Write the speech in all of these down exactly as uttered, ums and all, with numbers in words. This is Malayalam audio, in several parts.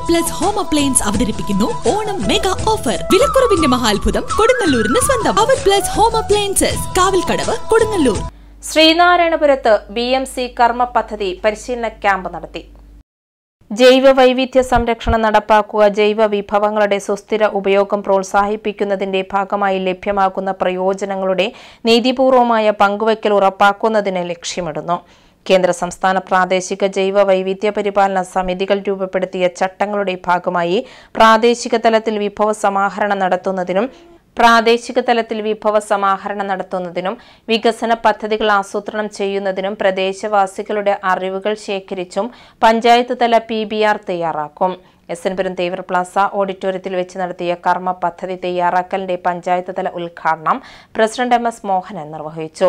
പ്ലസ് ഹോം അപ്ലയൻസ് അവതരിപ്പിക്കുന്നു ഓണം മെഗാ ഓഫർ. വിലക്കുറവിന്റെ മഹാത്ഭുതം കൊടുങ്ങല്ലൂരിന് സ്വന്തം. അവർ plus home appliances, Kavalkadavu, Kodungallur. ശ്രീനാരായണപുരത്ത് ബി എം സി കർമ്മ പദ്ധതി പരിശീലന ക്യാമ്പ് നടത്തി. ജൈവ വൈവിധ്യ സംരക്ഷണം നടപ്പാക്കുക, ജൈവ വിഭവങ്ങളുടെ സുസ്ഥിര ഉപയോഗം പ്രോത്സാഹിപ്പിക്കുന്നതിന്റെ ഭാഗമായി ലഭ്യമാകുന്ന പ്രയോജനങ്ങളുടെ നീതിപൂർവമായ പങ്കുവയ്ക്കൽ ഉറപ്പാക്കുന്നതിന് ലക്ഷ്യമിടുന്നു. കേന്ദ്ര സംസ്ഥാന പ്രാദേശിക ജൈവ വൈവിധ്യ പരിപാലന സമിതികൾ രൂപപ്പെടുത്തിയ ചട്ടങ്ങളുടെ ഭാഗമായി പ്രാദേശിക തലത്തിൽ വിഭവ സമാഹരണം നടത്തുന്നതിനും പ്രാദേശിക തലത്തിൽ വിഭവ സമാഹരണം നടത്തുന്നതിനും വികസന പദ്ധതികൾ ആസൂത്രണം ചെയ്യുന്നതിനും പ്രദേശവാസികളുടെ അറിവുകൾ ശേഖരിച്ചും പഞ്ചായത്ത് തല പി ബി ആർ തയ്യാറാക്കും. S N Puram Thevar plaza ഓഡിറ്റോറിയത്തിൽ വെച്ച് നടത്തിയ കർമ്മ പദ്ധതി തയ്യാറാക്കലിന്റെ പഞ്ചായത്ത് തല ഉദ്ഘാടനം പ്രസിഡന്റ് എം എസ് മോഹനൻ നിർവഹിച്ചു.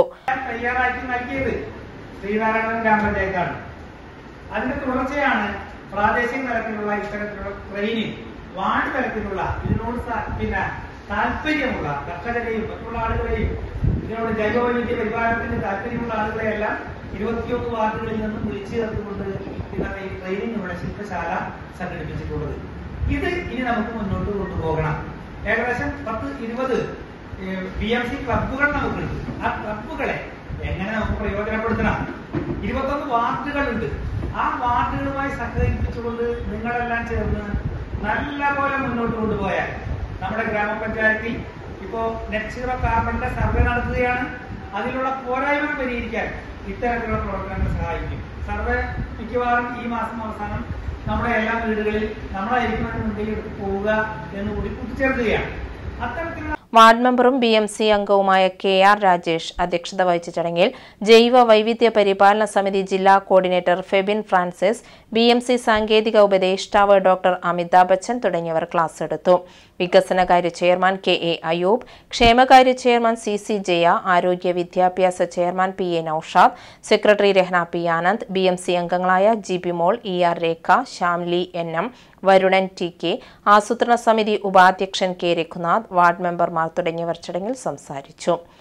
ശ്രീനാരായണ ഗ്രാമപഞ്ചായത്താണ്. അതിന്റെ തുടർച്ചയാണ് പ്രാദേശിക തലത്തിലുള്ള ഇത്തരത്തിലുള്ള ട്രെയിനിങ്, വാർഡ് തലത്തിലുള്ള ഇതിനോട് പിന്നെ താല്പര്യമുള്ള കർഷകരെയും മറ്റുള്ള ആളുകളെയും ഇതിനോട് ജൈവവൈവിധ്യ പരിപാലനത്തിന് താല്പര്യമുള്ള ആളുകളെയെല്ലാം ഇരുപത്തിയൊന്ന് വാർഡുകളിൽ നിന്നും വിളിച്ചു ചേർത്തുകൊണ്ട് ഇന്നത്തെ ഈ ട്രെയിനിങ് ഇവിടെ ശില്പശാല സംഘടിപ്പിച്ചിട്ടുള്ളത്. ഇത് ഇനി നമുക്ക് മുന്നോട്ട് കൊണ്ടുപോകണം. ഏകദേശം പത്ത് ഇരുപത് ബി എം സി ക്ലബുകൾ നമുക്കുണ്ട്. ആ ക്ലബുകളെ എങ്ങനെ നമുക്ക് പ്രയോജനപ്പെടുത്തണം? ഇരുപത്തൊന്ന് വാർഡുകളുണ്ട്. ആ വാർഡുകളുമായി സഹകരിപ്പിച്ചുകൊണ്ട് നിങ്ങളെല്ലാം ചേർന്ന് നല്ല പോലെ മുന്നോട്ട് കൊണ്ടുപോയാൽ നമ്മുടെ ഗ്രാമപഞ്ചായത്തിൽ ഇപ്പോ നെറ്റ് സീറോ കാർബണിന്റെ സർവേ നടത്തുകയാണ്. അതിലുള്ള പോരായ്മ പരിഹരിക്കാൻ ഇത്തരത്തിലുള്ള പ്രവർത്തനങ്ങൾ സഹായിക്കും. സർവേ മിക്കവാറും ഈ മാസം അവസാനം നമ്മുടെ എല്ലാ വീടുകളിൽ നമ്മളായിരിക്കും മുൻകൈ എടുത്ത് പോവുക എന്നുകൂടി കൂട്ടിച്ചേർക്കുകയാണ്. അത്തരത്തിലുള്ള വാർഡ് മെമ്പറും ബി എം സി അംഗവുമായ കെ ആർ രാജേഷ് അധ്യക്ഷത വഹിച്ച ചടങ്ങിൽ ജൈവ വൈവിധ്യ പരിപാലന സമിതി ജില്ലാ coordinator Febin Francis, B M C സാങ്കേതിക ഉപദേഷ്ടാവ് ഡോക്ടർ അമിതാഭ് ബച്ചൻ തുടങ്ങിയവർ ക്ലാസ് എടുത്തു. വികസനകാര്യ ചെയർമാൻ കെ എ അയൂബ്, ക്ഷേമകാര്യ ചെയർമാൻ സി സി ജയ, ആരോഗ്യ വിദ്യാഭ്യാസ chairman P A Noushad, secretary Rehna P Anand, B M C അംഗങ്ങളായ G B Mol, E R Rekha, Shyamli N M, Varunan T K, ആസൂത്രണ സമിതി ഉപാധ്യക്ഷൻ കെ രഘുനാഥ്, വാർഡ് മെമ്പർമാർ തുടങ്ങിയവർ ചടങ്ങിൽ സംസാരിച്ചു.